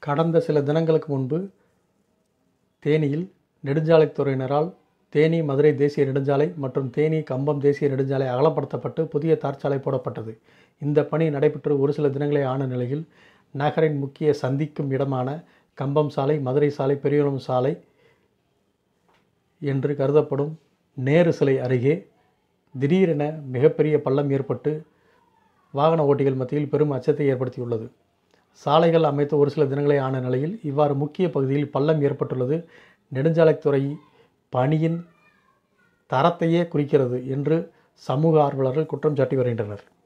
கடந்த சில தினங்களுக்கு முன்பு தேனியில் நெடுஞ்சாலைத்துறையினரால் தேனி மதுரை தேசிய நெடுஞ்சாலை மற்றும் தேனி கம்பம் தேசிய நெடுஞ்சாலை அகலப்படுத்தப்பட்டு புதிய தார்ச்சாலை போடப்பட்டது. இந்த பணி நடைபெற்று ஒரு சில தினங்களே ஆன நிலையில் நகரின் முக்கிய சந்திக்கும் இடமான கம்பம் சாலை, மதுரை சாலை, பெரியகுளம் சாலை என்று கருதப்படும் நேரு சிலை அருகே திடீரென மிகப்பெரிய பள்ளம் ஏற்பட்டு வாகன ஓட்டிகள் மத்தியில் பெரும் அச்சத்தை ஏற்படுத்தியுள்ளது. சாலைகள் அமைத்து ஒரு சில தினங்களே ஆன நிலையில் இவ்வாறு முக்கிய பகுதியில் பள்ளம் ஏற்பட்டுள்ளது நெடுஞ்சாலைத்துறை பணியின் தரத்தையே குறிக்கிறது என்று சமூக ஆர்வலர்கள் குற்றம் சாட்டி வருகின்றனர்.